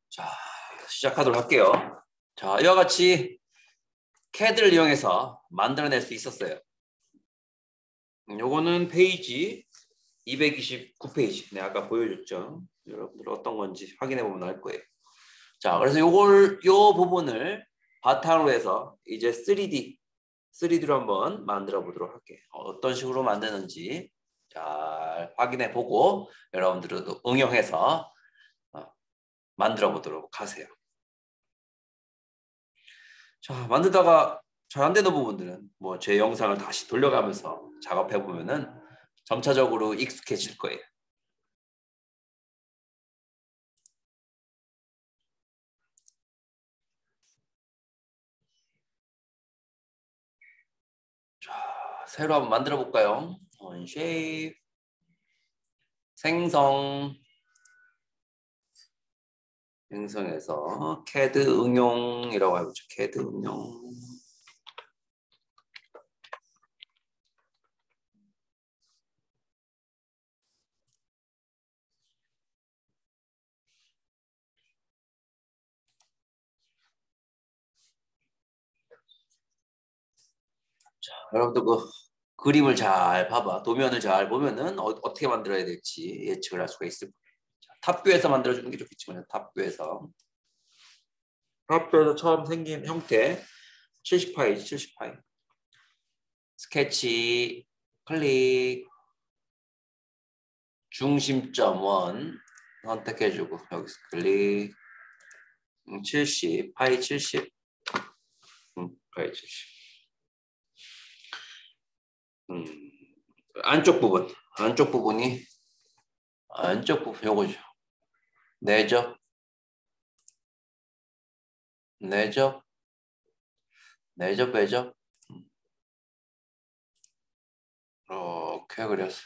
자, 시작하도록 할게요. 자, 이와 같이 CAD를 이용해서 만들어낼 수 있었어요. 요거는 페이지 229페이지. 내가 아까 보여줬죠. 여러분들 어떤 건지 확인해 보면 알 거예요. 자, 그래서 요 부분을 바탕으로 해서 이제 3D로 한번 만들어 보도록 할게요. 어떤 식으로 만드는지 잘 확인해 보고 여러분들도 응용해서 만들어 보도록 하세요. 자, 만들다가 잘 안 되는 부분들은 뭐 제 영상을 다시 돌려가면서 작업해 보면은 점차적으로 익숙해질 거예요. 자, 새로 한번 만들어 볼까요? 쉐입 생성해서 CAD 응용이라고 해보죠. CAD 응용. 자, 여러분들 그 그림을 잘 봐봐. 도면을 잘 보면은 어떻게 만들어야 될지 예측을 할 수가 있을 거예요. 자, 탑뷰에서 만들어주는 게 좋겠지만 탑뷰에서 처음 생긴 형태 70파이 70파이 스케치 클릭 중심점 원 선택해주고 여기서 클릭 70 파이 70 파이 70 안쪽 부분이 안쪽 부분 요거죠. 내적 외적 이렇게 그렸어.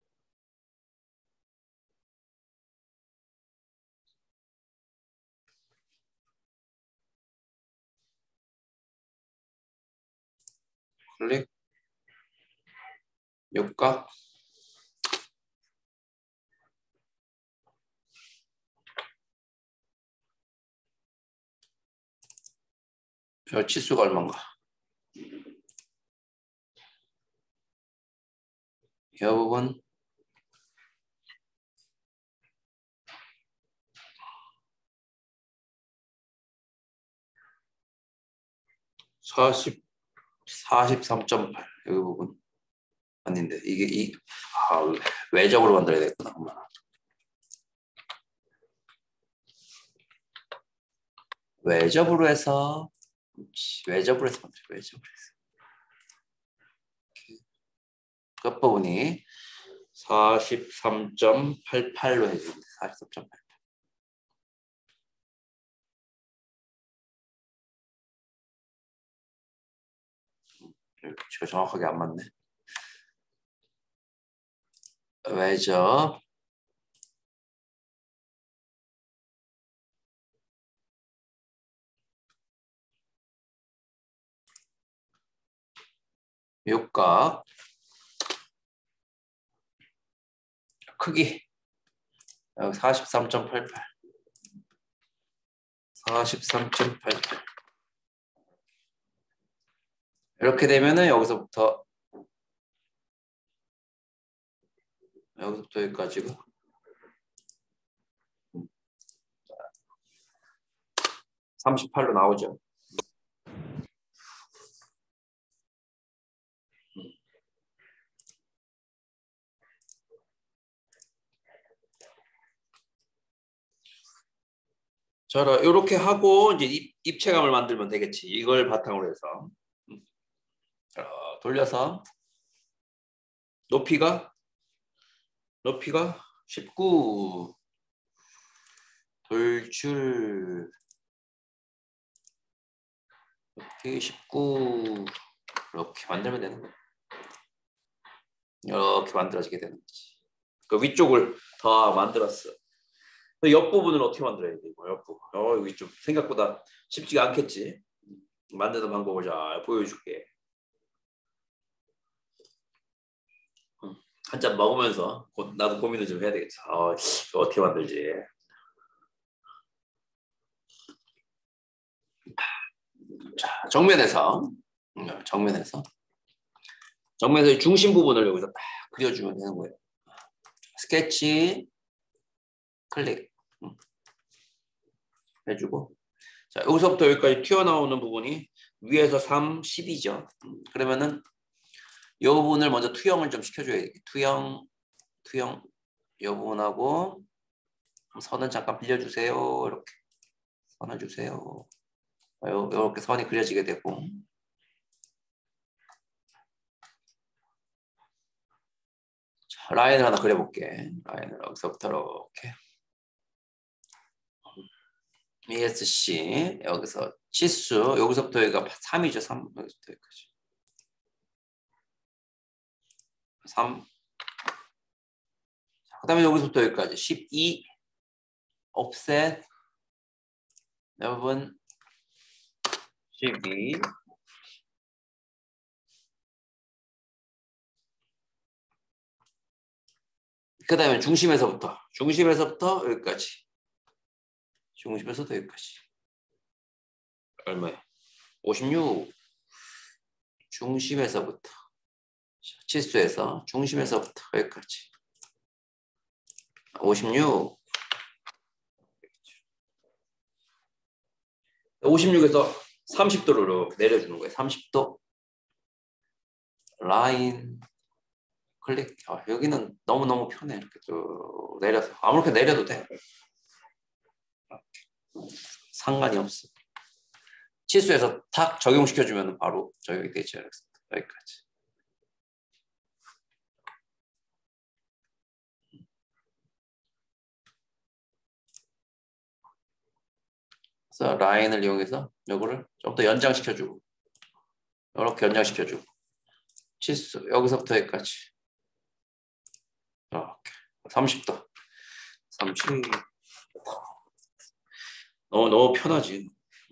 클릭 육각 저 치수가 얼마인가? 이 부분 43.8 여기 부분 아닌데 이게 외적으로 만들어야 되겠구나. 외접으로 해서 만들어. 끝부분이 43.88로 해주는데 43.88. 제가 정확하게 안 맞네. 외접 육각 크기 여기 43.88 이렇게 되면은 여기서부터 여기까지고 38로 나오죠. 자, 이렇게 하고 이제 입체감을 만들면 되겠지. 이걸 바탕으로 해서 돌려서 높이가 19 돌출 높이 19 이렇게 만들면 되는 거야. 이렇게 만들어지게 되는 거지. 그 위쪽을 더 만들었어. 옆부분을 어떻게 만들어야 돼? 옆부분. 여기 좀 생각보다 쉽지가 않겠지. 만드는 방법을 잘 보여줄게. 한 잔 먹으면서 나도 고민을 좀 해야 되겠다. 어떻게 만들지? 자, 정면에서 이 중심 부분을 여기서 딱 그려주면 되는 거예요. 스케치 클릭 해주고, 자, 여기서부터 여기까지 튀어나오는 부분이 위에서 3, 10이죠. 그러면은 이 부분을 먼저 투영을 좀 시켜줘야 돼. 투영 이 부분하고 선은 잠깐 빌려주세요. 이렇게 선을 주세요. 이렇게 선이 그려지게 되고, 자, 라인을 하나 그려볼게. 라인을 여기서부터 이렇게 ESC 여기서 치수 여기서부터 여기가 3이죠. 3 여기서부터 여기까지 3. 그 다음에 여기서부터 여기까지 12 offset 여러분 12. 그 다음에 중심에서부터 여기까지 중심에서부터 여기까지 얼마야? 56. 중심에서부터 치수에서 중심에서부터 여기까지 56. 56에서 30도로 내려주는 거예요. 30도 라인 클릭. 여기는 너무너무 편해. 이렇게 쭉 내려서 아무렇게 내려도 돼. 상관이 없어. 치수에서 탁 적용시켜주면 바로 적용이 되죠. 여기까지. 그래서 라인을 이용해서 요거를 좀 더 연장시켜주고 이렇게 연장시켜주고 치수 여기서부터 여기까지 이렇게 30도 30. 너무 편하지.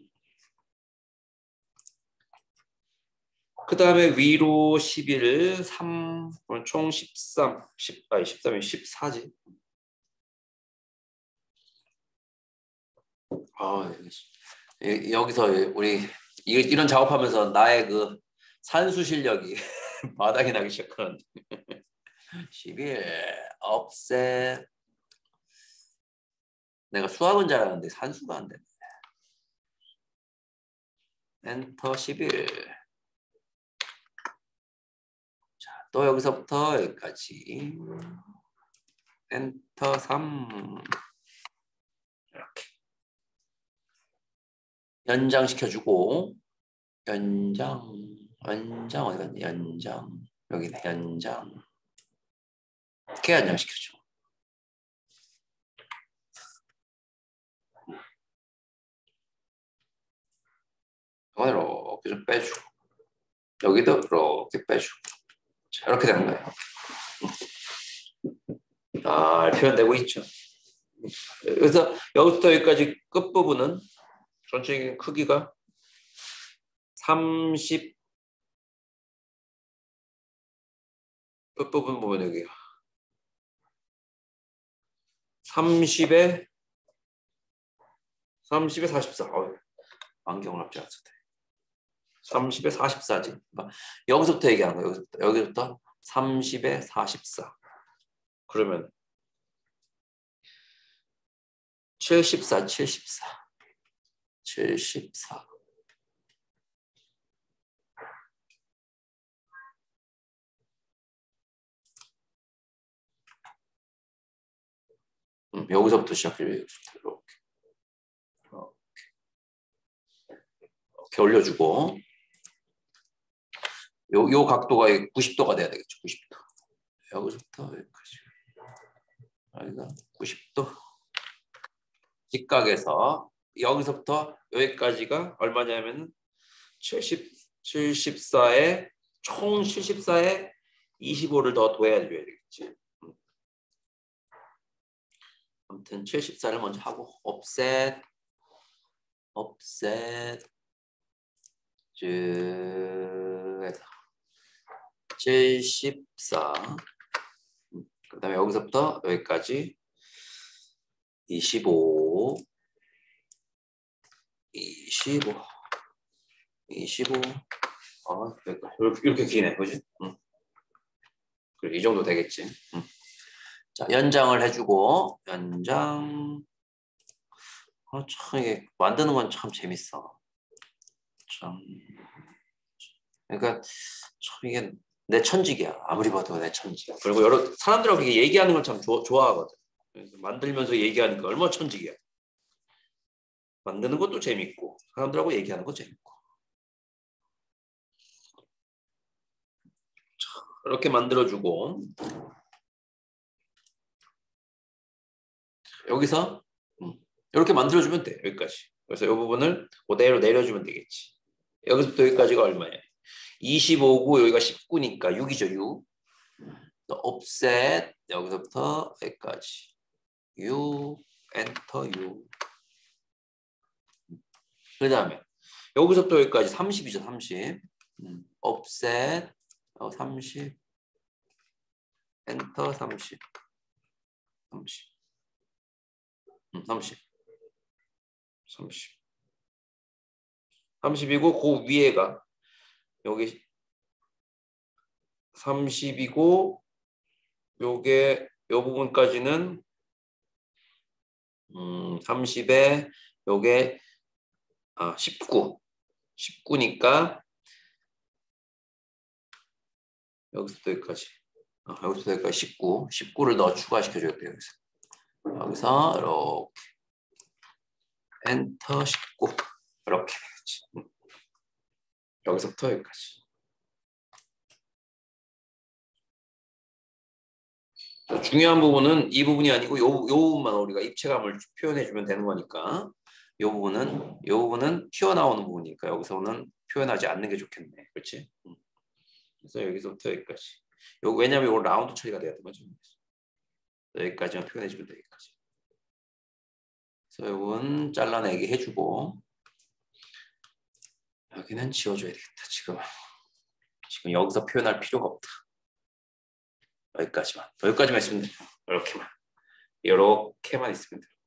그 다음에 위로 11, 3, 총 13, 13이 14지. 여기서 우리 이런 작업하면서 나의 그 산수 실력이 바닥이 나기 시작하는데 11, offset. 내가 수학은 잘하는데 산수가 안 되네. 엔터 11. 자, 또 여기서부터 여기까지 엔터 3. 이렇게 연장시켜주고 연장 어디 갔니? 연장 여기네. 연장 이렇게 연장시켜줘. 이렇게 좀 빼주고 여기도 이렇게 빼주고 자, 이렇게 되는 거예요. 표현되고 있죠. 그래서 여기부터 여기까지 끝부분은 전체적인 크기가 30 끝부분 보면 여기 30에 44. 안경을 합치 않았을 때 30에 44지. 그러니까 여기서부터 얘기하는 거예요. 여기부터 30에 44. 그러면 74. 여기서부터 시작해요. 이렇게 올려주고 요 각도가 90도가 돼야 되겠죠. 90도. 여기서부터 여기까지. 여기가 90도. 직각에서 여기서부터 여기까지가 얼마냐면 74에 총 74에 25를 더 더해줘야 되겠지. 아무튼 74를 먼저 하고 offset 쭉 74. 그 다음에 여기서부터 여기까지 25. 25. 이렇게 기네, 그지? 그래, 이 정도 되겠지. 자, 연장을 해주고 연장. 참 이게 만드는 건 참 재밌어. 참. 그러니까 참 이게 내 천직이야. 아무리 봐도 내 천직. 그리고 여러 사람들하고 이게 얘기하는 걸 참 좋아하거든. 만들면서 얘기하니까 얼마나 천직이야. 만드는 것도 재밌고 사람들하고 얘기하는 것도 재밌고. 자, 이렇게 만들어주고 여기서 이렇게 만들어주면 돼. 여기까지. 그래서 이 부분을 그대로 내려주면 되겠지. 여기서부터 여기까지가 얼마예요? 25고 여기가 19니까 6이죠. 6. 또 offset 여기서부터 여기까지 6 엔터 6. 그 다음에 여기서부터 여기까지 30이죠. 30. offset 30 엔터 30 30 30 30 30이고 그 위에가 여기 30이고 요게 요 부분까지는 30에 요게 19 19니까 여기서부터 여기까지 여기서부터 여기까지 19 19를 더 추가시켜줘야 돼요. 여기서 이렇게 엔터 19 이렇게 되겠지. 여기서부터 여기까지. 중요한 부분은 이 부분이 아니고 요 부분만 우리가 입체감을 표현해주면 되는 거니까 요 부분은 튀어나오는 부분이니까 여기서는 표현하지 않는 게 좋겠네. 그렇지? 그래서 여기서부터 여기까지. 왜냐면 이거 라운드 처리가 돼야 되는 거죠. 여기까지만 표현해주면 돼. 여기까지. 그래서 이건 잘라내기 해주고 여기는 지워줘야 되겠다. 지금 여기서 표현할 필요가 없다. 여기까지만 있으면 돼요. 이렇게만 있으면 돼요.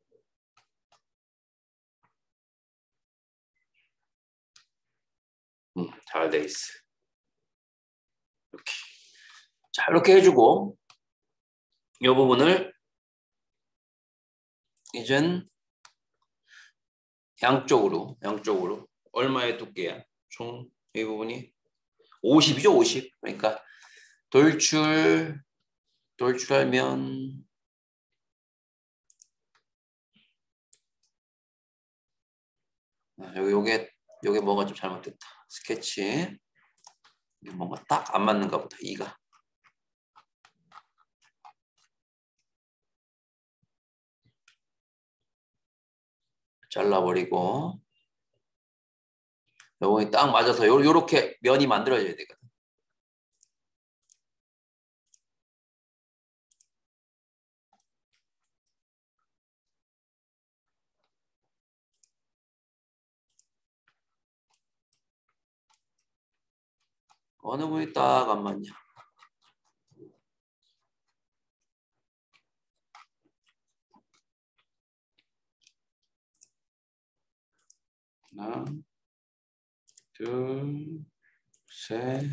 잘 돼 있어. 이렇게. 자, 이렇게 해주고 이 부분을 이젠 양쪽으로 얼마의 두께야? 총 이 부분이 50이죠. 50. 그러니까 돌출하면 요게 뭐가 좀 잘못됐다. 스케치 뭔가 딱 안 맞는가 보다. 2가 잘라버리고 요거 딱 맞아서 요렇게 면이 만들어져야 되거든. 어느 부분이 딱 안 맞냐. 하나, 둘, 셋.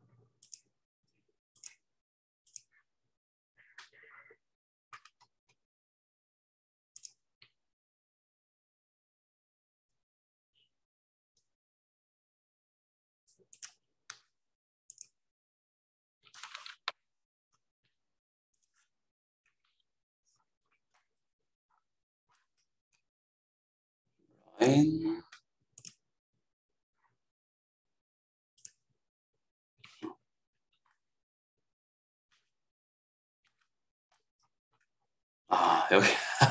라인. 여기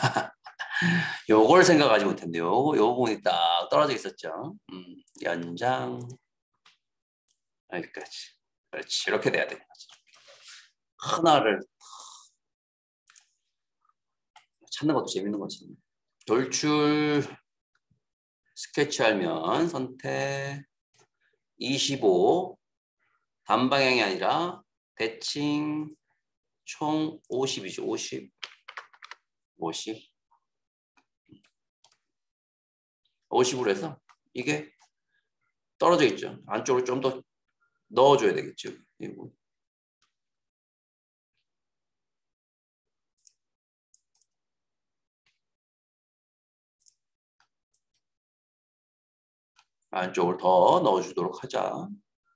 요걸 생각하지 못했네요. 요 부분이 딱 떨어져 있었죠. 연장 여기까지. 그렇지. 이렇게 돼야 되는 거지. 하나를 찾는 것도 재밌는 거지. 돌출 스케치하면 선택 25 단방향이 아니라 대칭 총 50이죠. 50으로 해서 이게 떨어져 있죠. 안쪽으로 좀 더 넣어줘야 되겠죠. 이거. 안쪽으로 더 넣어주도록 하자.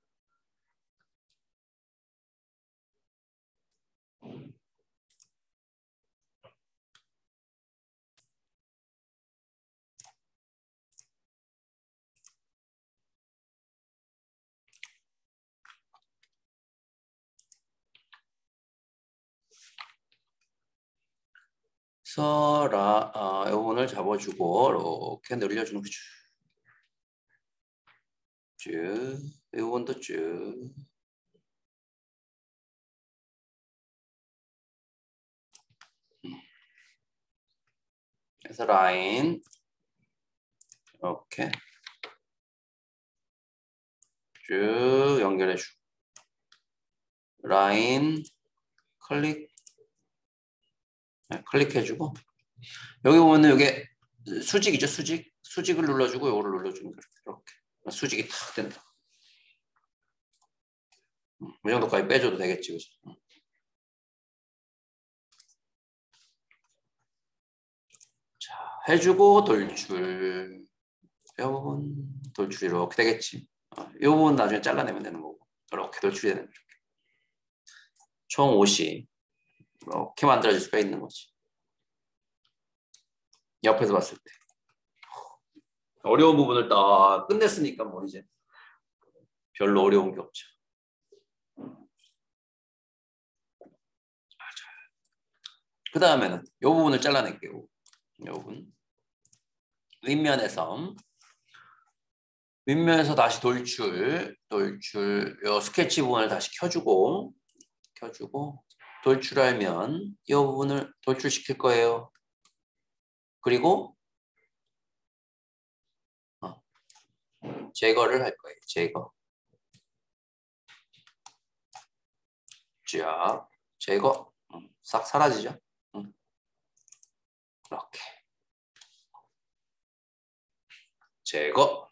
그래서 이 부분을 잡아주고 이렇게 늘려주는 거죠. 쭉, 이 부분도 쭉. 그래서 라인 이렇게 쭉 연결해주고 라인 클릭해주고 여기 보면은 이게 수직이죠. 수직을 눌러주고 이거를 눌러주는 거예요. 이렇게 수직이 탁 된다. 이 정도까지 빼줘도 되겠지, 그죠? 자, 해주고 돌출. 이 부분 돌출 이렇게 되겠지. 이 부분 나중에 잘라내면 되는 거고 이렇게 돌출이 되는 거죠. 총 50 이렇게 만들어질 수가 있는 거지. 옆에서 봤을 때 어려운 부분을 다 끝냈으니까 뭐 이제 별로 어려운 게 없죠. 그 다음에는 이 부분을 잘라낼게요. 이 부분 윗면에서 다시 돌출 이 스케치 부분을 다시 켜주고 돌출하면 이 부분을 돌출시킬 거예요. 그리고 제거를 할 거예요. 제거 싹 사라지죠. 이렇게 제거.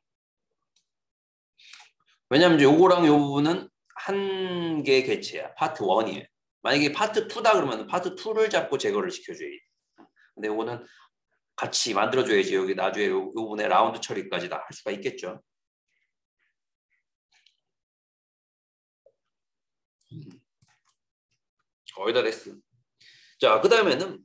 왜냐면 요거랑 요 부분은 한 개의 개체야. 파트 1이에요. 만약에 파트 2다 그러면 파트 2를 잡고 제거를 시켜줘야 돼. 근데 요거는 같이 만들어줘야지 여기 나중에 요 부분에 라운드 처리까지 다 할 수가 있겠죠. 거의 다 됐어. 자, 그 다음에는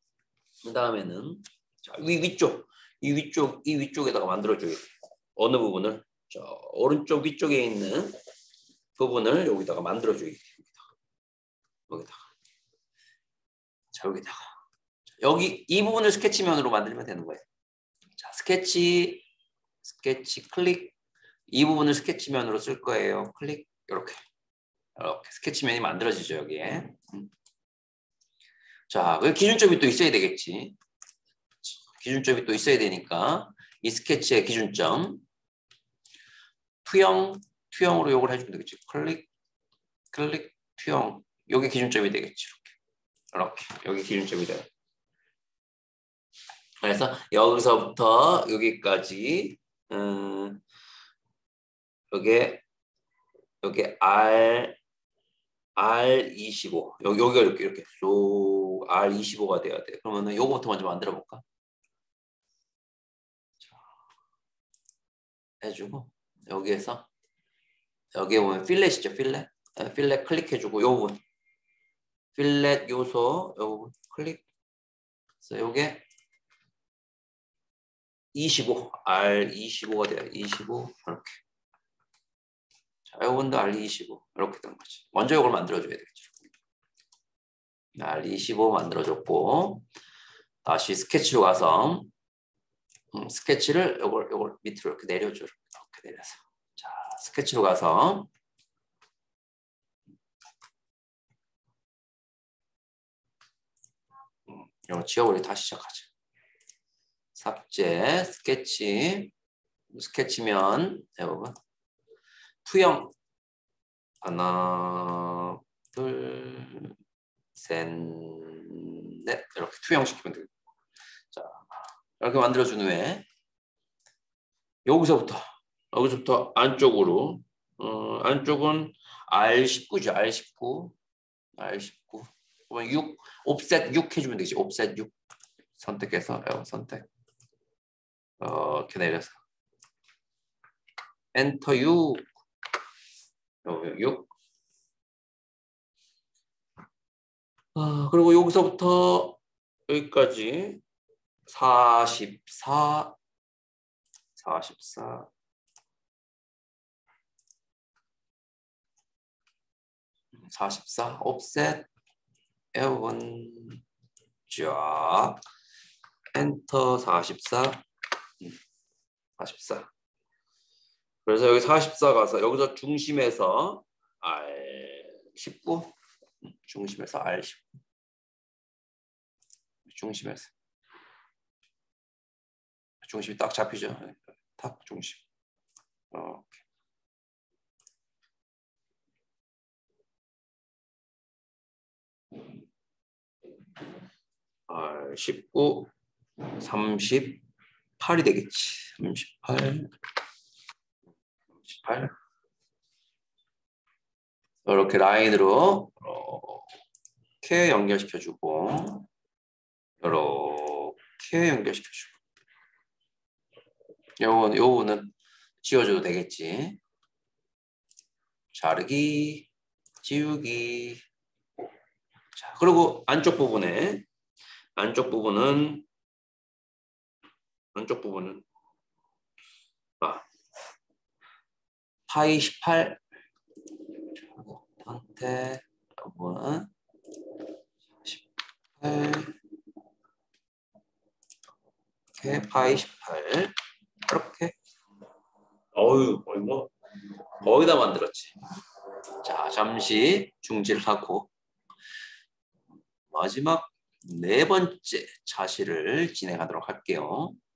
자, 이 위쪽에다가 만들어줘야 돼. 어느 부분을? 자, 오른쪽 위쪽에 있는 부분을 여기다가 만들어줘야 돼. 여기다가. 자, 여기다가. 여기 이 부분을 스케치면으로 만들면 되는 거예요. 자, 스케치 클릭. 이 부분을 스케치면으로 쓸 거예요. 클릭 이렇게 스케치면이 만들어지죠 여기에. 자, 그 기준점이 또 있어야 되겠지. 기준점이 또 있어야 되니까 이 스케치의 기준점 투영으로 요걸 해주면 되겠지. 클릭 투영. 요게 기준점이 되겠지. 이렇게 여기 기준점이 돼요. 그래서 여기서부터 여기까지 여기 R25 여기가 이렇게 쏙 R25가 돼야 돼. 그러면은 요거부터 먼저 만들어 볼까? 해주고 여기에서 여기에 보면 필렛이죠. 필렛 클릭해주고 요 부분 필렛 요소 요 부분 클릭. 그래서 요게 25 R25가 돼요. 25 이렇게. 자, 요건도 R25 이렇게 된 거지. 먼저 요걸 만들어줘야 되겠죠. R25 만들어줬고 다시 스케치로 가서 스케치를 요걸 밑으로 이렇게 내려줘. 이렇게 내려서. 자, 스케치로 가서 이거 지워버리고 다시 시작하자. 삭제, 스케치면 여러분 투영 하나, 둘, 셋, 넷 이렇게 투영시키면 됩니다. 자, 이렇게 만들어준 후에 여기서부터 여기서부터 안쪽으로 안쪽은 R19죠. R19 R19 그러면 6 옵셋 6 해주면 되지. 옵셋 6 선택해서 선택 이렇게 내려서 엔터 6 6 그리고 여기서부터 여기까지 44 옵셋 L1 쫙 엔터 44 그래서 여기 44 가서 여기서 중심에서 R19 중심에서 R19 중심이 딱 잡히죠. 딱 중심. 이렇게. R19 38이 되겠지. 38 이렇게 라인으로 이렇게 연결시켜주고 이렇게 연결시켜주고 요거는 지워줘도 되겠지. 자르기 지우기. 자, 그리고 안쪽 부분은 파이 18 상태 여러분 18 이렇게 파이 18 이렇게 거의 다 만들었지. 자, 잠시 중지를 하고 마지막 네 번째 차시를 진행하도록 할게요.